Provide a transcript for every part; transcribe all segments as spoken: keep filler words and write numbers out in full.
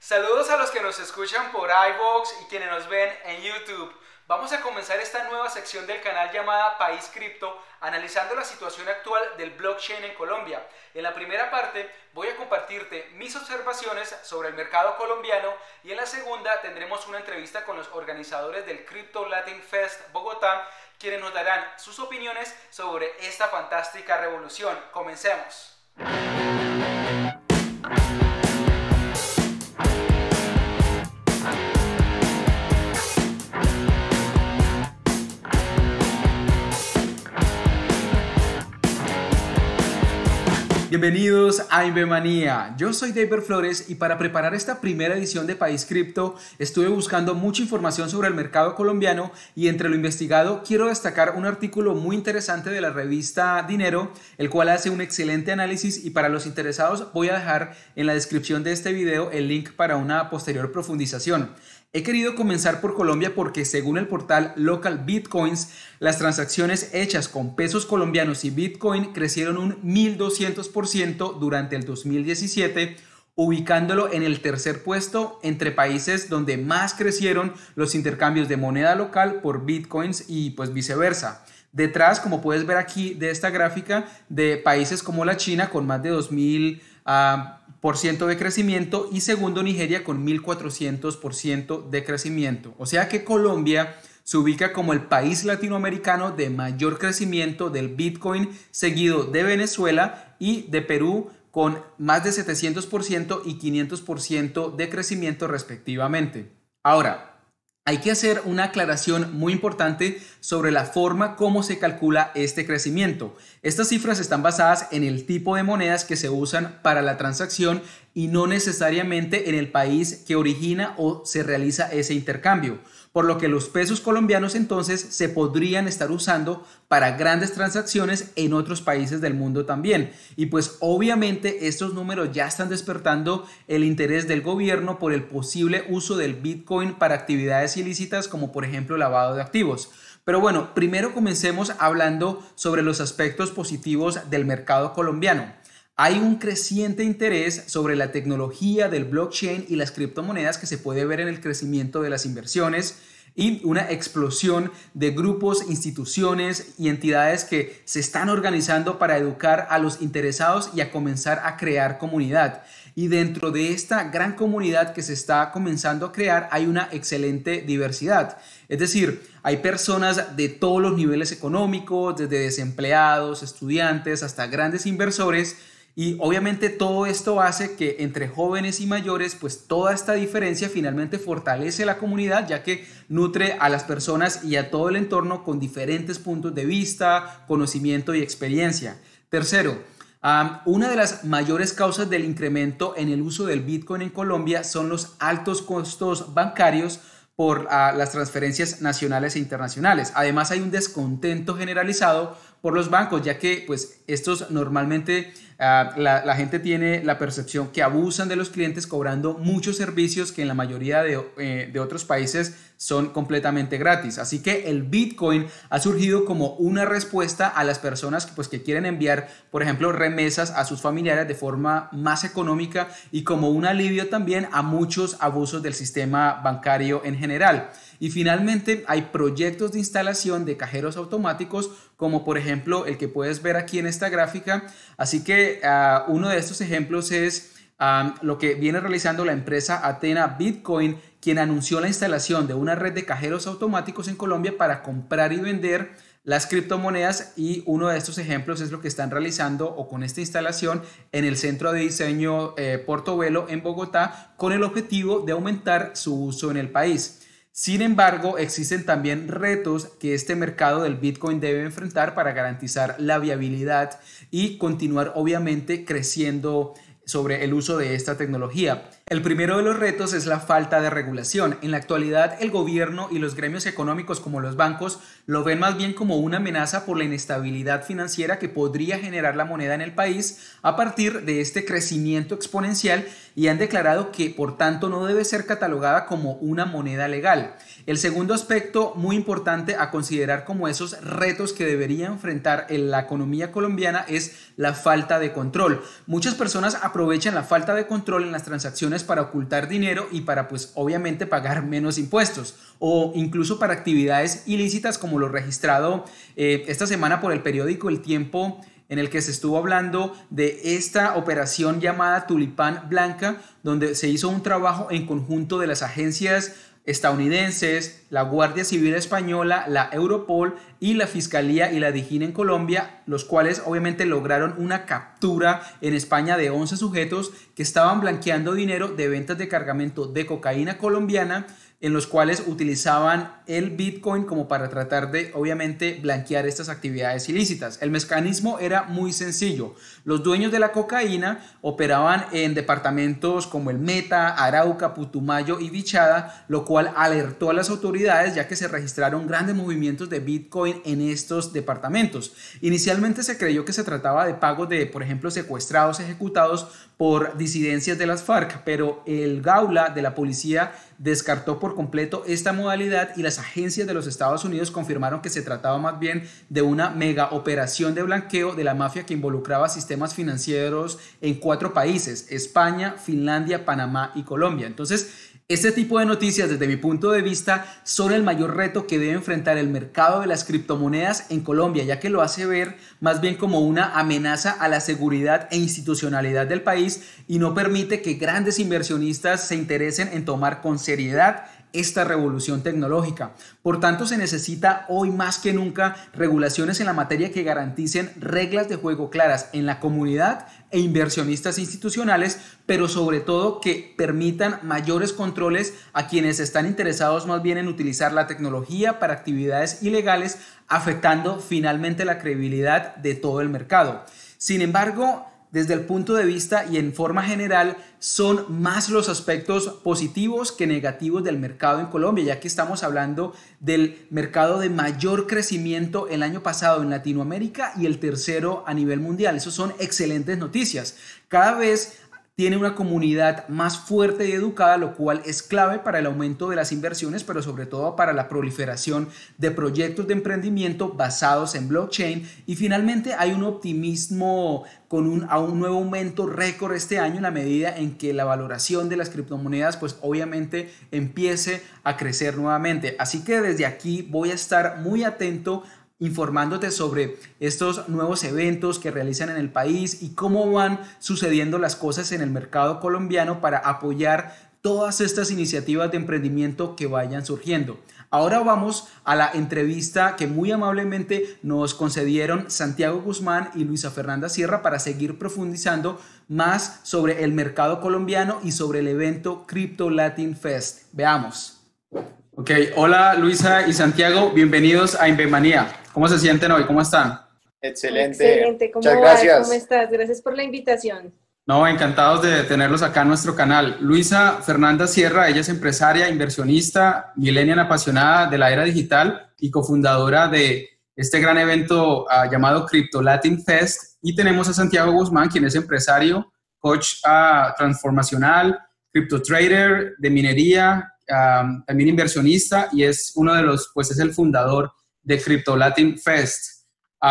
Saludos a los que nos escuchan por iVoox y quienes nos ven en YouTube. Vamos a comenzar esta nueva sección del canal llamada País Cripto, analizando la situación actual del blockchain en Colombia. En la primera parte voy a compartirte mis observaciones sobre el mercado colombiano y en la segunda tendremos una entrevista con los organizadores del Crypto Latin Fest Bogotá, quienes nos darán sus opiniones sobre esta fantástica revolución. Comencemos. Bienvenidos a Invemanía, yo soy David Flores y para preparar esta primera edición de País Cripto estuve buscando mucha información sobre el mercado colombiano y entre lo investigado quiero destacar un artículo muy interesante de la revista Dinero, el cual hace un excelente análisis y para los interesados voy a dejar en la descripción de este video el link para una posterior profundización. He querido comenzar por Colombia porque según el portal Local Bitcoins, las transacciones hechas con pesos colombianos y Bitcoin crecieron un mil doscientos por ciento durante el dos mil diecisiete, ubicándolo en el tercer puesto entre países donde más crecieron los intercambios de moneda local por Bitcoins y pues viceversa. Detrás, como puedes ver aquí de esta gráfica, de países como la China con más de dos mil uh, por ciento de crecimiento y segundo Nigeria con mil cuatrocientos por ciento de crecimiento. O sea que Colombia se ubica como el país latinoamericano de mayor crecimiento del Bitcoin, seguido de Venezuela y de Perú con más de setecientos por ciento y quinientos por ciento de crecimiento respectivamente. Ahora, hay que hacer una aclaración muy importante sobre la forma como se calcula este crecimiento. Estas cifras están basadas en el tipo de monedas que se usan para la transacción y no necesariamente en el país que origina o se realiza ese intercambio, por lo que los pesos colombianos entonces se podrían estar usando para grandes transacciones en otros países del mundo también. Y pues obviamente estos números ya están despertando el interés del gobierno por el posible uso del Bitcoin para actividades ilícitas como por ejemplo lavado de activos. Pero bueno, primero comencemos hablando sobre los aspectos positivos del mercado colombiano. Hay un creciente interés sobre la tecnología del blockchain y las criptomonedas que se puede ver en el crecimiento de las inversiones y una explosión de grupos, instituciones y entidades que se están organizando para educar a los interesados y a comenzar a crear comunidad. Y dentro de esta gran comunidad que se está comenzando a crear hay una excelente diversidad. Es decir, hay personas de todos los niveles económicos, desde desempleados, estudiantes, hasta grandes inversores. Y obviamente todo esto hace que entre jóvenes y mayores, pues toda esta diferencia finalmente fortalece la comunidad, ya que nutre a las personas y a todo el entorno con diferentes puntos de vista, conocimiento y experiencia. Tercero, Um, una de las mayores causas del incremento en el uso del Bitcoin en Colombia son los altos costos bancarios por uh, las transferencias nacionales e internacionales. Además hay un descontento generalizado por los bancos, ya que pues estos normalmente uh, la, la gente tiene la percepción que abusan de los clientes cobrando muchos servicios que en la mayoría de, eh, de otros países son completamente gratis. Así que el Bitcoin ha surgido como una respuesta a las personas que, pues, que quieren enviar, por ejemplo, remesas a sus familiares de forma más económica y como un alivio también a muchos abusos del sistema bancario en general. Y finalmente hay proyectos de instalación de cajeros automáticos como por ejemplo el que puedes ver aquí en esta gráfica. Así que uh, uno de estos ejemplos es um, lo que viene realizando la empresa Athena Bitcoin, quien anunció la instalación de una red de cajeros automáticos en Colombia para comprar y vender las criptomonedas y uno de estos ejemplos es lo que están realizando o con esta instalación en el Centro de Diseño eh, Portobelo en Bogotá con el objetivo de aumentar su uso en el país. Sin embargo, existen también retos que este mercado del Bitcoin debe enfrentar para garantizar la viabilidad y continuar obviamente creciendo sobre el uso de esta tecnología. El primero de los retos es la falta de regulación. En la actualidad, el gobierno y los gremios económicos como los bancos lo ven más bien como una amenaza por la inestabilidad financiera que podría generar la moneda en el país a partir de este crecimiento exponencial y han declarado que por tanto no debe ser catalogada como una moneda legal. El segundo aspecto muy importante a considerar como esos retos que debería enfrentar en la economía colombiana es la falta de control. Muchas personas aprovechan la falta de control en las transacciones operaciones para ocultar dinero y para pues obviamente pagar menos impuestos, o incluso para actividades ilícitas como lo registrado eh, esta semana por el periódico El Tiempo, en el que se estuvo hablando de esta operación llamada Tulipán Blanca, donde se hizo un trabajo en conjunto de las agencias estadounidenses, la Guardia Civil Española, la Europol y la Fiscalía y la DIJÍN en Colombia, los cuales obviamente lograron una captura en España de once sujetos que estaban blanqueando dinero de ventas de cargamento de cocaína colombiana, en los cuales utilizaban el Bitcoin como para tratar de, obviamente, blanquear estas actividades ilícitas. El mecanismo era muy sencillo. Los dueños de la cocaína operaban en departamentos como el Meta, Arauca, Putumayo y Vichada, lo cual alertó a las autoridades ya que se registraron grandes movimientos de Bitcoin en estos departamentos. Inicialmente se creyó que se trataba de pagos de, por ejemplo, secuestrados ejecutados por disidencias de las FARC, pero el Gaula de la policía descartó por completo esta modalidad y las agencias de los Estados Unidos confirmaron que se trataba más bien de una mega operación de blanqueo de la mafia que involucraba sistemas financieros en cuatro países: España, Finlandia, Panamá y Colombia. Entonces, este tipo de noticias, desde mi punto de vista, son el mayor reto que debe enfrentar el mercado de las criptomonedas en Colombia, ya que lo hace ver más bien como una amenaza a la seguridad e institucionalidad del país y no permite que grandes inversionistas se interesen en tomar con seriedad esta revolución tecnológica. Por tanto, se necesita hoy más que nunca regulaciones en la materia que garanticen reglas de juego claras en la comunidad e inversionistas institucionales, pero sobre todo que permitan mayores controles a quienes están interesados más bien en utilizar la tecnología para actividades ilegales, afectando finalmente la credibilidad de todo el mercado. Sin embargo, desde el punto de vista y en forma general, son más los aspectos positivos que negativos del mercado en Colombia, ya que estamos hablando del mercado de mayor crecimiento el año pasado en Latinoamérica y el tercero a nivel mundial. Eso son excelentes noticias. Cada vez tiene una comunidad más fuerte y educada, lo cual es clave para el aumento de las inversiones, pero sobre todo para la proliferación de proyectos de emprendimiento basados en blockchain. Y finalmente hay un optimismo con un, a un nuevo aumento récord este año en la medida en que la valoración de las criptomonedas pues obviamente empiece a crecer nuevamente. Así que desde aquí voy a estar muy atento informándote sobre estos nuevos eventos que realizan en el país y cómo van sucediendo las cosas en el mercado colombiano para apoyar todas estas iniciativas de emprendimiento que vayan surgiendo. Ahora vamos a la entrevista que muy amablemente nos concedieron Santiago Guzmán y Luisa Fernanda Sierra para seguir profundizando más sobre el mercado colombiano y sobre el evento Crypto Latin Fest. Veamos. Ok, hola Luisa y Santiago, bienvenidos a Invemanía. ¿Cómo se sienten hoy? ¿Cómo están? Excelente. Excelente. ¿Cómo Muchas vas? gracias. ¿Cómo estás? Gracias por la invitación. No, encantados de tenerlos acá en nuestro canal. Luisa Fernanda Sierra, ella es empresaria, inversionista, millennial apasionada de la era digital y cofundadora de este gran evento uh, llamado Crypto Latin Fest. Y tenemos a Santiago Guzmán, quien es empresario, coach uh, transformacional, crypto trader de minería, um, también inversionista y es uno de los, pues es el fundador de Crypto Latin Fest.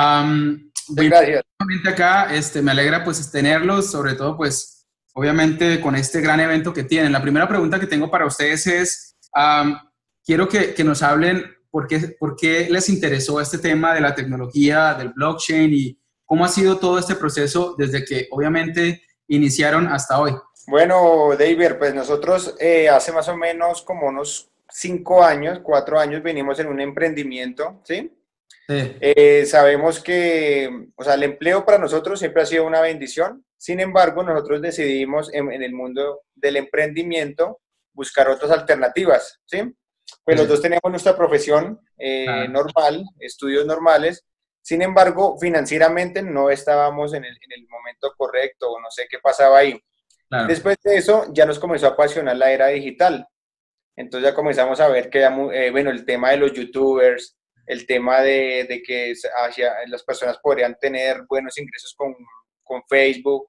Um, Gracias. Acá, este, me alegra pues tenerlos, sobre todo pues obviamente con este gran evento que tienen. La primera pregunta que tengo para ustedes es, um, quiero que, que nos hablen por qué, por qué les interesó este tema de la tecnología, del blockchain y cómo ha sido todo este proceso desde que obviamente iniciaron hasta hoy. Bueno, David, pues nosotros eh, hace más o menos como unos cinco años, cuatro años venimos en un emprendimiento, ¿sí? Sí. Eh, sabemos que, o sea, el empleo para nosotros siempre ha sido una bendición. Sin embargo, nosotros decidimos en, en el mundo del emprendimiento buscar otras alternativas, ¿sí? Pues sí. Los dos teníamos nuestra profesión eh, claro. normal, estudios normales. Sin embargo, financieramente no estábamos en el, en el momento correcto o no sé qué pasaba ahí. Claro. Después de eso, ya nos comenzó a apasionar la era digital. Entonces ya comenzamos a ver que, eh, bueno, el tema de los youtubers, el tema de, de que hacia, las personas podrían tener buenos ingresos con, con Facebook,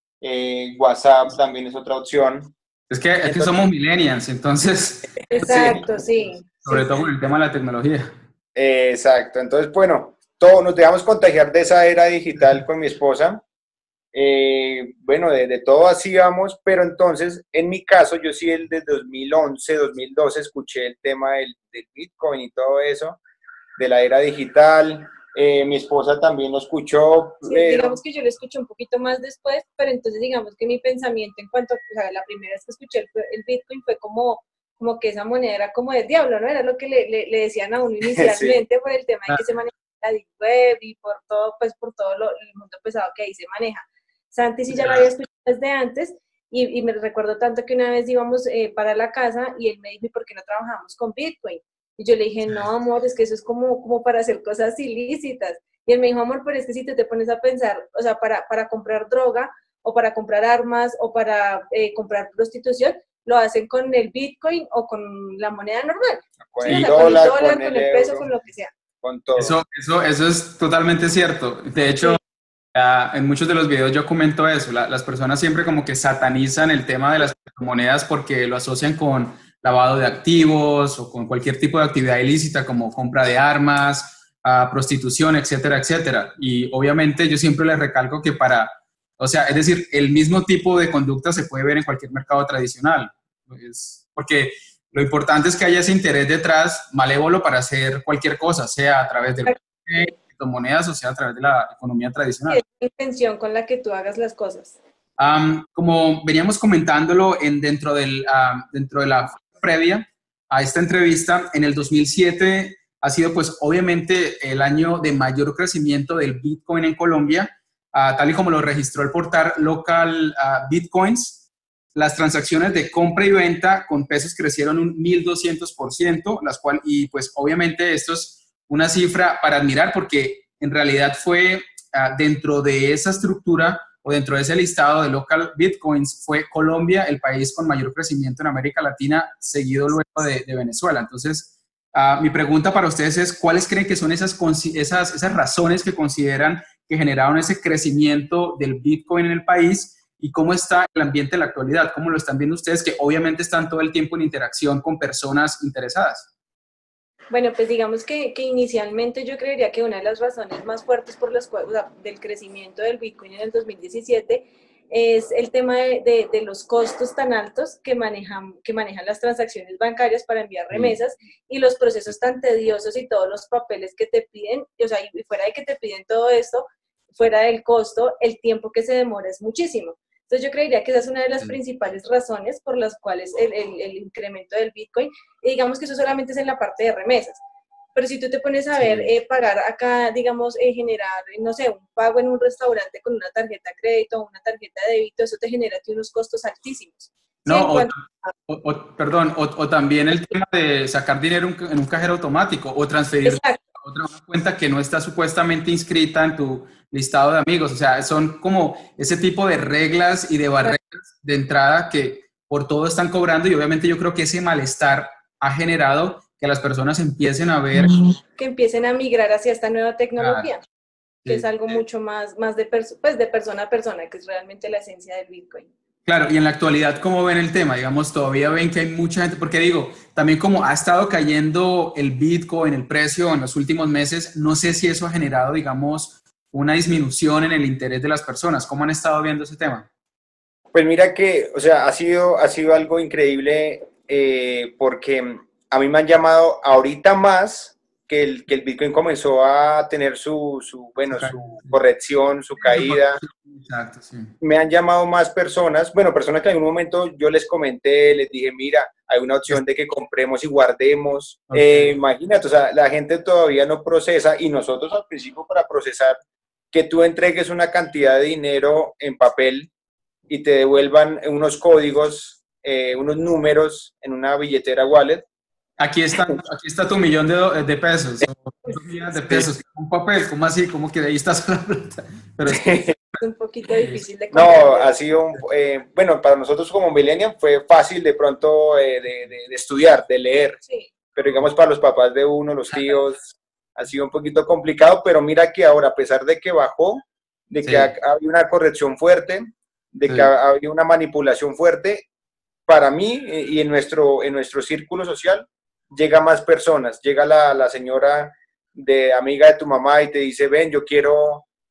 eh, WhatsApp también es otra opción. Es que, es que somos millennials, entonces... Exacto, sí. sí. Sobre sí, todo sí. con el tema de la tecnología. Eh, exacto, entonces bueno, todo, nos dejamos contagiar de esa era digital con mi esposa Eh, bueno, de, de todo hacíamos, pero entonces, en mi caso, yo sí el de dos mil once, dos mil doce escuché el tema del, del Bitcoin y todo eso, de la era digital. Eh, mi esposa también lo escuchó, Sí, pero... digamos que yo lo escuché un poquito más después, pero entonces digamos que mi pensamiento en cuanto, o sea, la primera vez que escuché el, el Bitcoin fue como, como que esa moneda era como del diablo, ¿no? Era lo que le, le, le decían a uno Sí. inicialmente por el tema de que se maneja la Deep Web y por todo, pues por todo lo, el mundo pesado que ahí se maneja. Santi sí ya lo había escuchado desde antes y, y me recuerdo tanto que una vez íbamos eh, para la casa y él me dijo, ¿y por qué no trabajamos con Bitcoin? Y yo le dije, no, amor, es que eso es como, como para hacer cosas ilícitas. Y él me dijo, amor, pero es que si te, te pones a pensar, o sea, para, para comprar droga o para comprar armas o para eh, comprar prostitución, lo hacen con el Bitcoin o con la moneda normal. Con ¿Sí? el O sea, con el dólar, dólar, con con el el peso, euro, con lo que sea. con todo. Eso, eso, eso es totalmente cierto. De hecho, Sí. uh, en muchos de los videos yo comento eso. La, las personas siempre como que satanizan el tema de las criptomonedas porque lo asocian con lavado de activos o con cualquier tipo de actividad ilícita como compra de armas, uh, prostitución, etcétera, etcétera. Y obviamente yo siempre les recalco que para, o sea, es decir, el mismo tipo de conducta se puede ver en cualquier mercado tradicional. Es porque lo importante es que haya ese interés detrás malévolo para hacer cualquier cosa, sea a través de criptomonedas o sea a través de la economía Sí, tradicional. es la intención con la que tú hagas las cosas. Um, como veníamos comentándolo en, dentro, del, uh, dentro de la previa a esta entrevista, en el dos mil siete ha sido pues obviamente el año de mayor crecimiento del Bitcoin en Colombia, uh, tal y como lo registró el portal Local uh, Bitcoins. Las transacciones de compra y venta con pesos crecieron un mil doscientos por ciento, las cual, y pues obviamente esto es una cifra para admirar porque en realidad fue uh, dentro de esa estructura o dentro de ese listado de local bitcoins, fue Colombia el país con mayor crecimiento en América Latina, seguido luego de, de Venezuela. Entonces, uh, mi pregunta para ustedes es, ¿cuáles creen que son esas, esas, esas razones que consideran que generaron ese crecimiento del bitcoin en el país? ¿Y cómo está el ambiente en la actualidad? ¿Cómo lo están viendo ustedes que obviamente están todo el tiempo en interacción con personas interesadas? Bueno, pues digamos que, que inicialmente yo creería que una de las razones más fuertes por las cuales, o sea, del crecimiento del Bitcoin en el dos mil diecisiete es el tema de, de, de los costos tan altos que manejan, que manejan las transacciones bancarias para enviar remesas y los procesos tan tediosos y todos los papeles que te piden, o sea, y fuera de que te piden todo esto, fuera del costo, el tiempo que se demora es muchísimo. Entonces yo creería que esa es una de las principales razones por las cuales el, el, el incremento del Bitcoin, y digamos que eso solamente es en la parte de remesas. Pero si tú te pones a ver, eh, pagar acá, digamos, eh, generar, no sé, un pago en un restaurante con una tarjeta de crédito o una tarjeta de débito, eso te genera unos costos altísimos. Sí, No, en o, cuanto a... o, o, perdón, o, o también el tema de sacar dinero en un cajero automático o transferir Exacto. a otra una cuenta que no está supuestamente inscrita en tu listado de amigos. O sea, son como ese tipo de reglas y de barreras de entrada que por todo están cobrando y obviamente yo creo que ese malestar ha generado que las personas empiecen a ver... Que empiecen a migrar hacia esta nueva tecnología, Ah, que sí. es algo mucho más, más de, perso pues de persona a persona, que es realmente la esencia del Bitcoin. Claro, y en la actualidad, ¿cómo ven el tema? Digamos, todavía ven que hay mucha gente, porque digo, también como ha estado cayendo el Bitcoin, el precio en los últimos meses, no sé si eso ha generado, digamos, una disminución en el interés de las personas. ¿Cómo han estado viendo ese tema? Pues mira que, o sea, ha sido, ha sido algo increíble eh, porque a mí me han llamado ahorita más que el, que el Bitcoin comenzó a tener su, su, bueno, su corrección, su caída. Exacto, sí. Me han llamado más personas, bueno, personas que en algún momento yo les comenté, les dije, mira, hay una opción de que compremos y guardemos. Okay. Eh, imagínate, o sea, la gente todavía no procesa y nosotros al principio para procesar que tú entregues una cantidad de dinero en papel y te devuelvan unos códigos, eh, unos números en una billetera wallet. Aquí está, aquí está tu millón de, de pesos, o dos millones de pesos, Sí. un papel, ¿cómo así? ¿Cómo que de ahí está la plata? Pero es, Es un poquito difícil de No, comprender. ha sido, un, eh, bueno, para nosotros como millennial fue fácil de pronto eh, de, de, de estudiar, de leer, Sí. pero digamos para los papás de uno, los tíos, ha sido un poquito complicado, pero mira que ahora, a pesar de que bajó, de que sí, ha, ha habido una corrección fuerte, de sí. que ha, ha habido una manipulación fuerte, para mí eh, y en nuestro, en nuestro círculo social, llega más personas, llega la, la señora de amiga de tu mamá y te dice, ven, yo quiero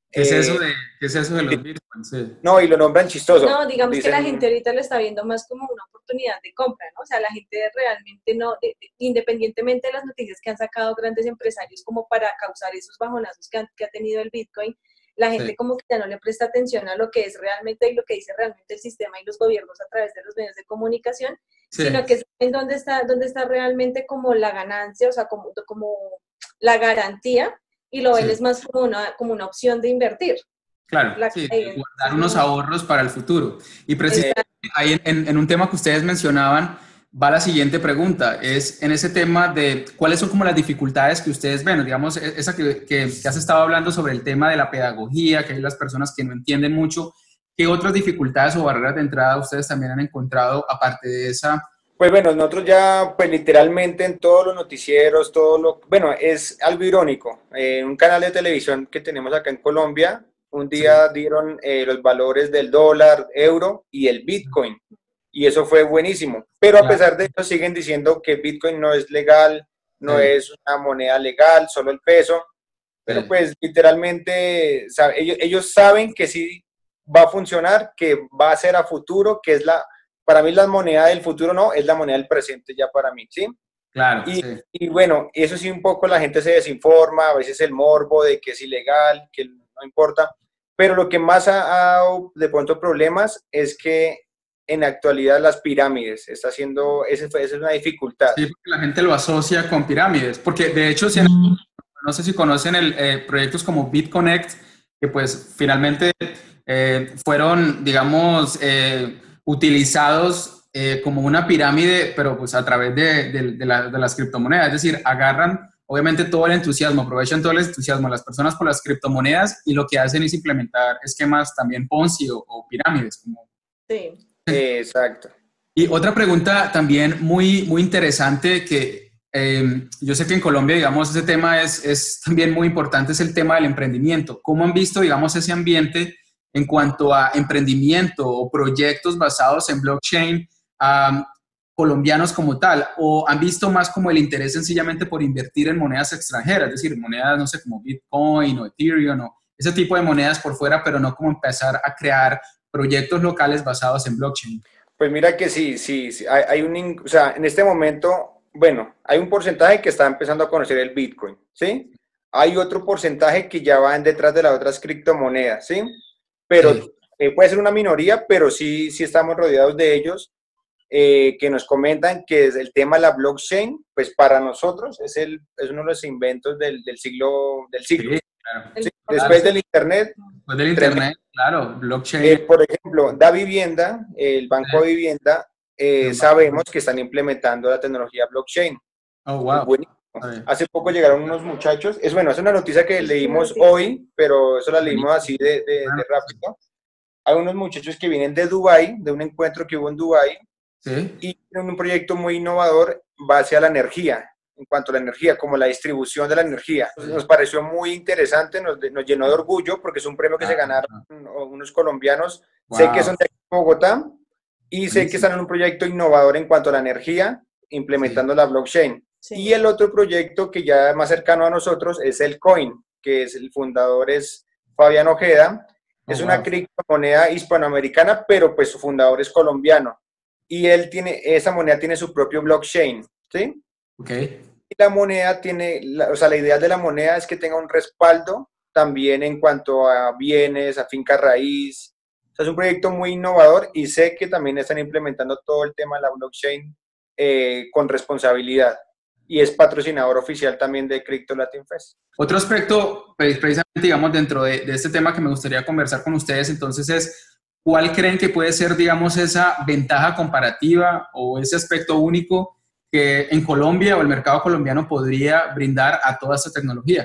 ¿Qué es eso Eh, de, qué es eso de los bitcoins? Sí. no, y lo nombran chistoso. No, digamos que la gente Dicen, ahorita lo está viendo más como una oportunidad de compra, ¿no? O sea, la gente realmente no, de- de- independientemente de las noticias que han sacado grandes empresarios como para causar esos bajonazos que, han- que ha tenido el Bitcoin, la gente Sí, como que ya no le presta atención a lo que es realmente y lo que dice realmente el sistema y los gobiernos a través de los medios de comunicación, sino sí, que saben dónde está, dónde está realmente como la ganancia, o sea, como, como la garantía, y lo ven sí. es más como una, como una opción de invertir. Claro, La, sí, de eh, guardar es unos muy, ahorros para el futuro. Y eh, precisamente ahí en, en- en un tema que ustedes mencionaban, va la siguiente pregunta, es en ese tema de cuáles son como las dificultades que ustedes ven, digamos, e- esa que, que, que has estado hablando sobre el tema de la pedagogía, que hay las personas que no entienden mucho, ¿qué otras dificultades o barreras de entrada ustedes también han encontrado aparte de esa? pues bueno, nosotros ya, pues literalmente en todos los noticieros, todo lo, bueno, es algo irónico. En un canal de televisión que tenemos acá en Colombia, un Sí, día dieron eh, los valores del dólar, euro y el Bitcoin. Y eso fue buenísimo. Pero a claro, pesar de eso, siguen diciendo que Bitcoin no es legal, no sí, es una moneda legal, solo el peso. Pero sí, pues literalmente sabe, ellos, ellos saben que sí va a funcionar, que va a ser a futuro, que es la, para mí la moneda del futuro no, es la moneda del presente ya para mí, ¿sí? claro, Y, sí. y bueno, eso sí un poco la gente se desinforma, a veces el morbo de que es ilegal, que no importa, pero lo que más ha dado de pronto problemas es que en la actualidad las pirámides, está haciendo, esa es una dificultad. Sí, porque la gente lo asocia con pirámides, porque de hecho, si no sé si conocen el, eh, proyectos como BitConnect, que pues finalmente eh, fueron, digamos, eh, utilizados eh, como una pirámide, pero pues a través de, de, de, la, de, las criptomonedas. Es decir, agarran obviamente todo el entusiasmo, aprovechan todo el entusiasmo de las personas por las criptomonedas y lo que hacen es implementar esquemas también Ponzi o, o pirámides. Como... sí. Exacto. Y otra pregunta también muy, muy interesante que eh, yo sé que en Colombia, digamos, ese tema es, es también muy importante, es el tema del emprendimiento. ¿Cómo han visto, digamos, ese ambiente en cuanto a emprendimiento o proyectos basados en blockchain um, colombianos como tal? ¿O han visto más como el interés sencillamente por invertir en monedas extranjeras, es decir, monedas, no sé, como Bitcoin o Ethereum o ese tipo de monedas por fuera, pero no como empezar a crear proyectos locales basados en blockchain? Pues mira que sí, sí, sí, hay, hay un, in- o sea, en este momento, bueno, hay un porcentaje que está empezando a conocer el Bitcoin, ¿sí? Hay otro porcentaje que ya van detrás de las otras criptomonedas, ¿sí? Pero Sí. eh, puede ser una minoría, pero sí, sí estamos rodeados de ellos, eh, que nos comentan que es el tema de la blockchain, pues para nosotros es, el, es uno de los inventos del, del siglo, del siglo, Sí, claro, ¿sí? El claro. Después del blockchain. Internet, Después del tremendo. Internet, claro, blockchain Eh, por ejemplo, Da Vivienda, el Banco es de Vivienda, eh, un banco. sabemos que están implementando la tecnología blockchain. Oh, Es wow. buenísimo. A ver, Hace poco llegaron unos muchachos, es bueno, es una noticia que Es una leímos noticia. hoy, pero eso la leímos buenísimo. así de, de, Bueno, de rápido. Hay unos muchachos que vienen de Dubái, de un encuentro que hubo en Dubái, sí. y tienen un proyecto muy innovador base a la energía, en cuanto a la energía, como la distribución de la energía. Nos pareció muy interesante, nos, nos llenó de orgullo porque es un premio que se Ah, ganaron unos colombianos. Sé que wow, son de Bogotá y sé que buenísimo. están en un proyecto innovador en cuanto a la energía, Sí. implementando la blockchain. Y Sí. el otro proyecto que ya es más cercano a nosotros es el Coin, que es el fundador es Fabián Ojeda. Oh, Es una wow. criptomoneda hispanoamericana, pero pues su fundador es colombiano y él tiene, esa moneda tiene su propio blockchain, ¿sí? Ok. Y la moneda tiene, la, o sea, la idea de la moneda es que tenga un respaldo también en cuanto a bienes, a finca raíz. O sea, es un proyecto muy innovador y sé que también están implementando todo el tema de la blockchain eh, con responsabilidad. Y es patrocinador oficial también de Crypto Latin Fest. Otro aspecto, pues, precisamente, digamos, dentro de, de este tema que me gustaría conversar con ustedes, entonces es, ¿cuál creen que puede ser, digamos, esa ventaja comparativa o ese aspecto único que en Colombia o el mercado colombiano podría brindar a toda esta tecnología?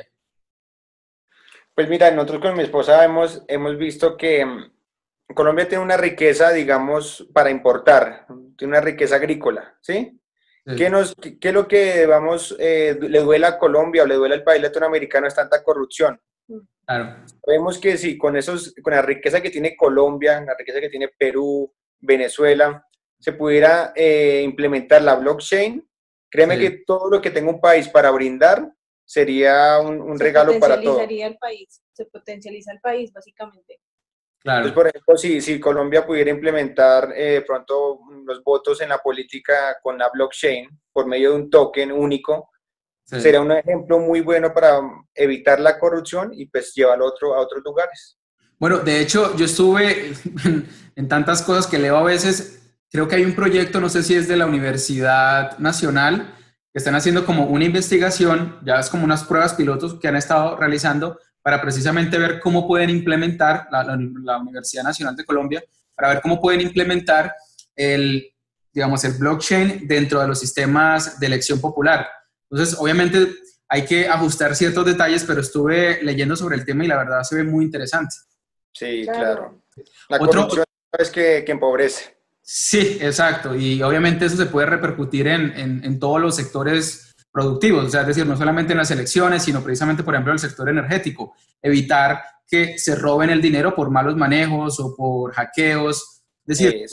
Pues mira, nosotros con mi esposa hemos, hemos visto que mm, Colombia tiene una riqueza, digamos, para importar, tiene una riqueza agrícola, ¿sí? ¿Qué, Sí, nos, qué, qué es lo que, vamos, eh, le duele a Colombia o le duele al país latinoamericano? Es tanta corrupción. claro. Vemos que sí, con, esos, con la riqueza que tiene Colombia, la riqueza que tiene Perú, Venezuela, se pudiera eh, implementar la blockchain, créeme Sí. que todo lo que tenga un país para brindar sería un, un Se regalo para todos. potencializaría el país. se potencializa el país, básicamente. Claro. Entonces, por ejemplo, si, si Colombia pudiera implementar eh, pronto los votos en la política con la blockchain por medio de un token único, sí, sería un ejemplo muy bueno para evitar la corrupción y pues llevarlo a, otro, a otros lugares. Bueno, de hecho, yo estuve en, en tantas cosas que leo a veces. Creo que hay un proyecto, no sé si es de la Universidad Nacional, que están haciendo como una investigación, ya es como unas pruebas pilotos que han estado realizando para precisamente ver cómo pueden implementar, la, la, la Universidad Nacional de Colombia, para ver cómo pueden implementar el, digamos, el blockchain dentro de los sistemas de elección popular. Entonces, obviamente hay que ajustar ciertos detalles, pero estuve leyendo sobre el tema y la verdad se ve muy interesante. Sí, claro. La corrupción es que, que empobrece. Sí, exacto. Y obviamente eso se puede repercutir en, en, en todos los sectores productivos, o sea, es decir, no solamente en las elecciones, sino precisamente, por ejemplo, en el sector energético. Evitar que se roben el dinero por malos manejos o por hackeos. Es decir,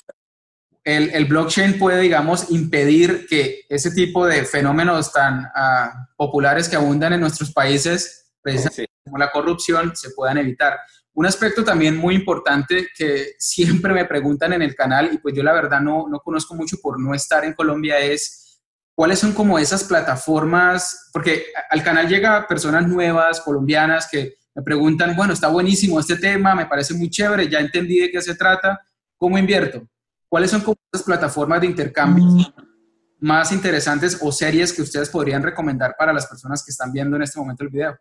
el, el blockchain puede, digamos, impedir que ese tipo de fenómenos tan uh, populares que abundan en nuestros países, precisamente sí, como la corrupción, se puedan evitar. Un aspecto también muy importante que siempre me preguntan en el canal, y pues yo la verdad no, no conozco mucho por no estar en Colombia, es ¿cuáles son como esas plataformas? Porque al canal llega personas nuevas, colombianas, que me preguntan, bueno, está buenísimo este tema, me parece muy chévere, ya entendí de qué se trata, ¿cómo invierto? ¿Cuáles son como esas plataformas de intercambio mm. más interesantes o series que ustedes podrían recomendar para las personas que están viendo en este momento el video?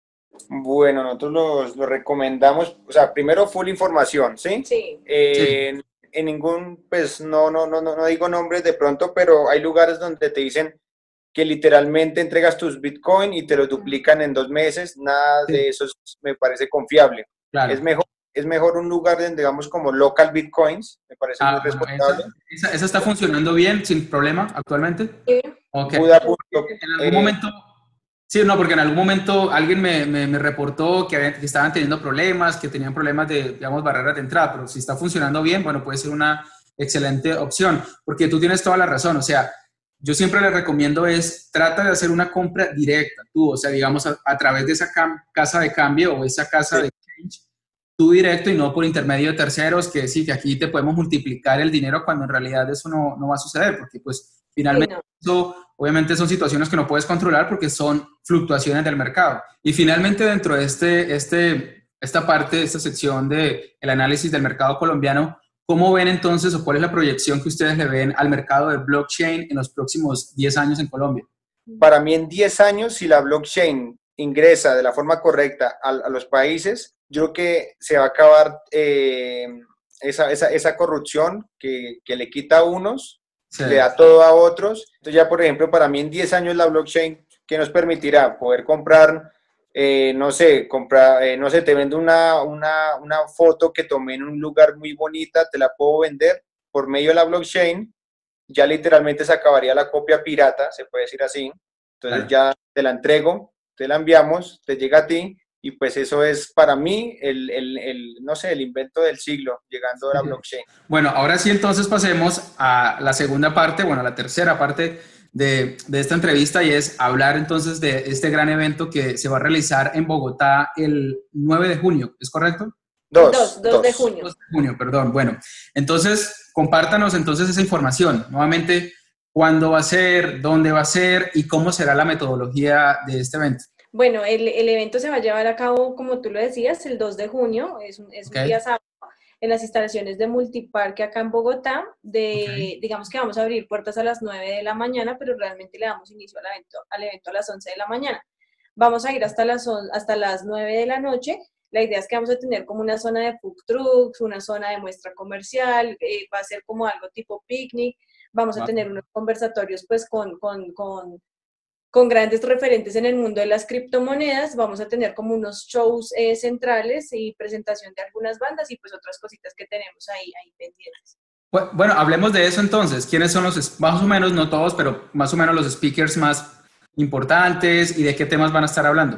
Bueno, nosotros los, los recomendamos, o sea, primero full información, ¿sí? Sí. Eh, sí. En ningún, pues no, no, no, no digo nombres de pronto, pero hay lugares donde te dicen que literalmente entregas tus Bitcoin y te los duplican en dos meses, nada sí. de eso es, me parece confiable. Claro. Es mejor, es mejor un lugar donde, digamos, como local Bitcoins, me parece ah, muy responsable. Bueno, esa, esa, ¿Esa está funcionando bien, sin problema, actualmente? Sí. Okay. Buda punto, en algún eh, momento... Sí, no, porque en algún momento alguien me, me, me reportó que, había, que estaban teniendo problemas, que tenían problemas de, digamos, barreras de entrada, pero si está funcionando bien, bueno, puede ser una excelente opción, porque tú tienes toda la razón, o sea, yo siempre les recomiendo es, trata de hacer una compra directa, tú, o sea, digamos, a, a través de esa cam, casa de cambio o esa casa sí. de exchange, tú directo y no por intermedio de terceros, que sí, que aquí te podemos multiplicar el dinero cuando en realidad eso no, no va a suceder, porque pues finalmente... Sí, no. Eso, obviamente son situaciones que no puedes controlar porque son fluctuaciones del mercado. Y finalmente dentro de este, este, esta parte, esta sección del análisis del mercado colombiano, ¿cómo ven entonces o cuál es la proyección que ustedes le ven al mercado de blockchain en los próximos diez años en Colombia? Para mí en diez años, si la blockchain ingresa de la forma correcta a, a los países, yo creo que se va a acabar eh, esa, esa, esa corrupción que, que le quita a unos, sí. le da todo a otros. Entonces ya, por ejemplo, para mí en diez años la blockchain, ¿qué nos permitirá? Poder comprar, eh, no sé, comprar, eh, no sé, te vendo una, una, una foto que tomé en un lugar muy bonita, te la puedo vender por medio de la blockchain, ya literalmente se acabaría la copia pirata, se puede decir así. Entonces claro. ya te la entrego, te la enviamos, te llega a ti, y pues eso es para mí el, el, el, no sé, el invento del siglo, llegando a la blockchain. Bueno, ahora sí entonces pasemos a la segunda parte, bueno, a la tercera parte de, de esta entrevista, y es hablar entonces de este gran evento que se va a realizar en Bogotá el nueve de junio, ¿es correcto? dos de junio. dos de junio, perdón. Bueno, entonces compártanos entonces esa información. Nuevamente, ¿cuándo va a ser? ¿Dónde va a ser? ¿Y cómo será la metodología de este evento? Bueno, el, el evento se va a llevar a cabo, como tú lo decías, el dos de junio, es un, es okay. un día sábado, en las instalaciones de Multiparque acá en Bogotá. De, okay. Digamos que vamos a abrir puertas a las nueve de la mañana, pero realmente le damos inicio al evento, al evento a las once de la mañana. Vamos a ir hasta las, hasta las nueve de la noche. La idea es que vamos a tener como una zona de food trucks, una zona de muestra comercial, eh, va a ser como algo tipo picnic. Vamos a tener unos conversatorios pues con... con, con con grandes referentes en el mundo de las criptomonedas. Vamos a tener como unos shows eh, centrales y presentación de algunas bandas y pues otras cositas que tenemos ahí, ahí pendientes. Bueno, hablemos de eso entonces. ¿Quiénes son los, más o menos, no todos, pero más o menos los speakers más importantes y de qué temas van a estar hablando?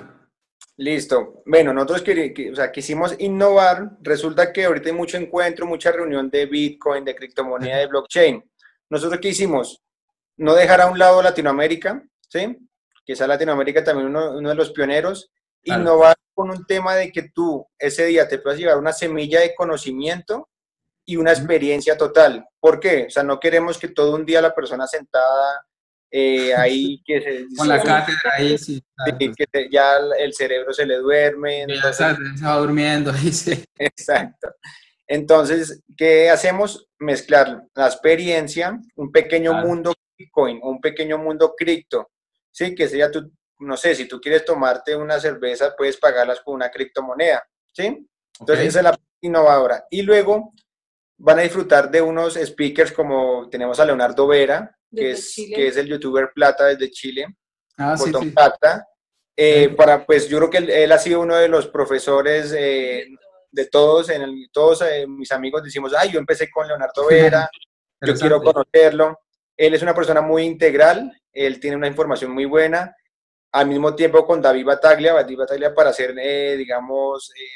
Listo. Bueno, nosotros que, que, o sea, quisimos innovar. Resulta que ahorita hay mucho encuentro, mucha reunión de Bitcoin, de criptomoneda, de blockchain. Nosotros ¿qué hicimos? No dejar a un lado Latinoamérica, ¿sí? Quizá Latinoamérica también uno, uno de los pioneros, claro. Innovar con un tema de que tú ese día te puedas llevar una semilla de conocimiento y una experiencia total. ¿Por qué? O sea, no queremos que todo un día la persona sentada eh, ahí, que se, Con la cátedra ahí, sí. Claro, que te- ya el cerebro se le duerme. ya Entonces, se, se va durmiendo ahí, sí. exacto. Entonces, ¿qué hacemos? Mezclar la experiencia, un pequeño Claro. mundo Bitcoin, un pequeño mundo cripto, ¿sí? Que sería tú, no sé, si tú quieres tomarte una cerveza, puedes pagarlas con una criptomoneda, ¿sí? Entonces, Ok. esa es la parte innovadora. Y luego van a disfrutar de unos speakers como tenemos a Leonardo Vera, que Desde es, Chile. que es el youtuber plata desde Chile, Ah, sí, Botón sí. Plata. Eh, Ok. para, pues yo creo que él, él ha sido uno de los profesores eh, de todos, en el, todos eh, mis amigos decimos, ay, yo empecé con Leonardo Vera, yo quiero Interesante. conocerlo. Él es una persona muy integral, él tiene una información muy buena, al mismo tiempo con David Bataglia, David Bataglia para hacer, eh, digamos, eh,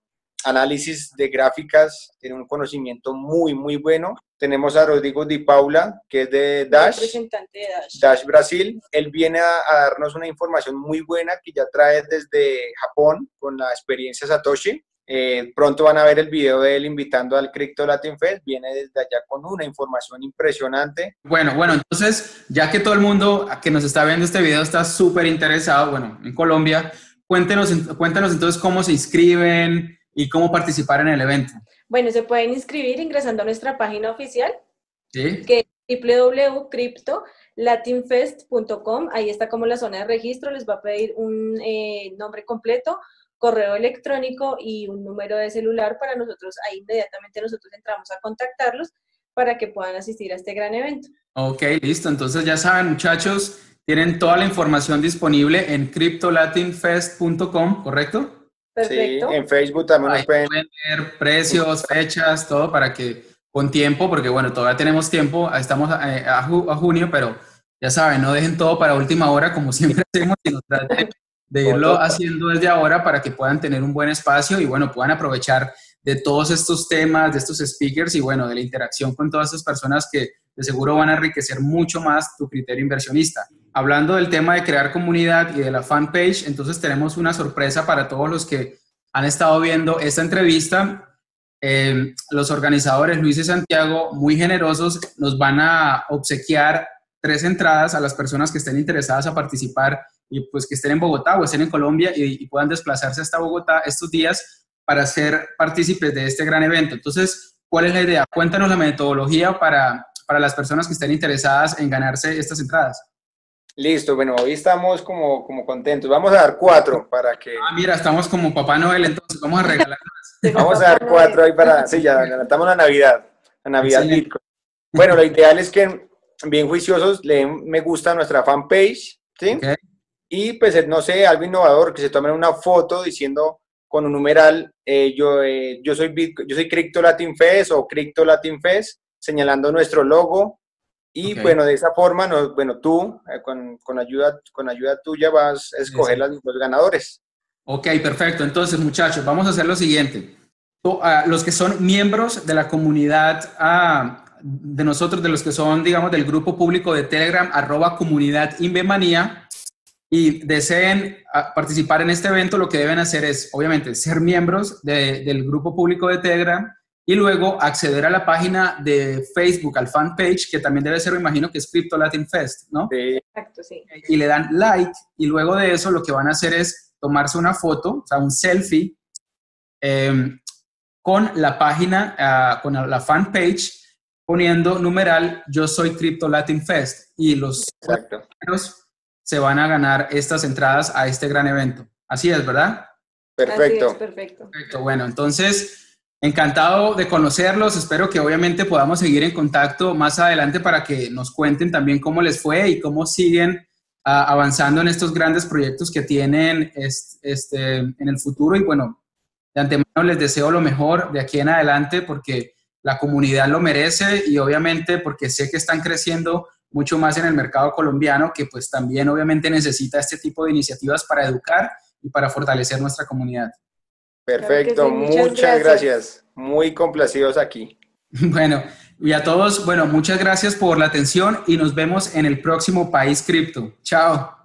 análisis de gráficas, tiene un conocimiento muy, muy bueno. Tenemos a Rodrigo Di Paula, que es de Dash, Representante de Dash. Dash Brasil. Él viene a, a darnos una información muy buena que ya trae desde Japón con la experiencia Satoshi. Eh, pronto van a ver el video de él invitando al Crypto Latin Fest. Viene desde allá con una información impresionante. Bueno, bueno, entonces, ya que todo el mundo que nos está viendo este video está súper interesado, bueno, en Colombia, cuéntenos, cuéntanos entonces cómo se inscriben y cómo participar en el evento. Bueno, se pueden inscribir ingresando a nuestra página oficial, ¿Sí? que es doble u doble u doble u punto crypto latin fest punto com. Ahí está como la zona de registro, les va a pedir un eh, nombre completo, correo electrónico y un número de celular para nosotros. Ahí inmediatamente nosotros entramos a contactarlos para que puedan asistir a este gran evento. Ok, listo. Entonces ya saben, muchachos, tienen toda la información disponible en crypto latin fest punto com, ¿correcto? Perfecto. Sí, en Facebook también Ahí nos pueden... pueden ver precios, fechas, todo para que con tiempo, porque bueno, todavía tenemos tiempo, estamos a, a, a junio, pero ya saben, no dejen todo para última hora como siempre hacemos, sino traten de irlo haciendo desde ahora para que puedan tener un buen espacio y bueno, puedan aprovechar de todos estos temas, de estos speakers y bueno, de la interacción con todas estas personas que de seguro van a enriquecer mucho más tu criterio inversionista. Hablando del tema de crear comunidad y de la fanpage, entonces tenemos una sorpresa para todos los que han estado viendo esta entrevista. Eh, los organizadores, Luis y Santiago, muy generosos, nos van a obsequiar tres entradas a las personas que estén interesadas a participar y pues que estén en Bogotá o estén en Colombia y, y puedan desplazarse hasta Bogotá estos días para ser partícipes de este gran evento. Entonces, ¿cuál es la idea? Cuéntanos la metodología para, para las personas que estén interesadas en ganarse estas entradas. Listo, bueno, hoy estamos como, como contentos. Vamos a dar cuatro para que... Ah, mira, estamos como Papá Noel, entonces vamos a regalar más. Vamos a dar cuatro ahí para... Sí, ya adelantamos la Navidad, la Navidad Excelente. Bitcoin. Bueno, lo ideal es que bien juiciosos le den me gusta a nuestra fanpage, ¿sí? Okay. Y pues, no sé, algo innovador, que se tomen una foto diciendo con un numeral, eh, yo, eh, yo soy Bitcoin, yo soy Crypto Latin Fest o Crypto Latin Fest, señalando nuestro logo. Y Okay. bueno, de esa forma, no, bueno, tú, eh, con, con, ayuda, con ayuda tuya, vas a escoger Sí, sí. las, los ganadores. Ok, perfecto. Entonces, muchachos, vamos a hacer lo siguiente. Los que son miembros de la comunidad uh, de nosotros, de los que son, digamos, del grupo público de Telegram, arroba comunidad Invemanía, y deseen uh, participar en este evento, lo que deben hacer es, obviamente, ser miembros de, del grupo público de Telegram y luego acceder a la página de Facebook, al fanpage, que también debe ser, me imagino, que es Crypto Latin Fest, ¿no? Sí. Exacto, sí. Y le dan like, y luego de eso lo que van a hacer es tomarse una foto, o sea, un selfie, eh, con la página, uh, con la fanpage, poniendo numeral Yo soy Crypto Latin Fest, y los Exacto. se van a ganar estas entradas a este gran evento. Así es, ¿verdad? Perfecto. Así es, perfecto. Perfecto. Bueno, entonces, encantado de conocerlos. Espero que obviamente podamos seguir en contacto más adelante para que nos cuenten también cómo les fue y cómo siguen uh, avanzando en estos grandes proyectos que tienen este, este, en el futuro. Y bueno, de antemano les deseo lo mejor de aquí en adelante porque la comunidad lo merece y obviamente porque sé que están creciendo mucho más en el mercado colombiano, que pues también obviamente necesita este tipo de iniciativas para educar y para fortalecer nuestra comunidad. Perfecto, Claro que sí, muchas muchas gracias. gracias. Muy complacidos aquí. Bueno, y a todos, bueno, muchas gracias por la atención y nos vemos en el próximo País Cripto. Chao.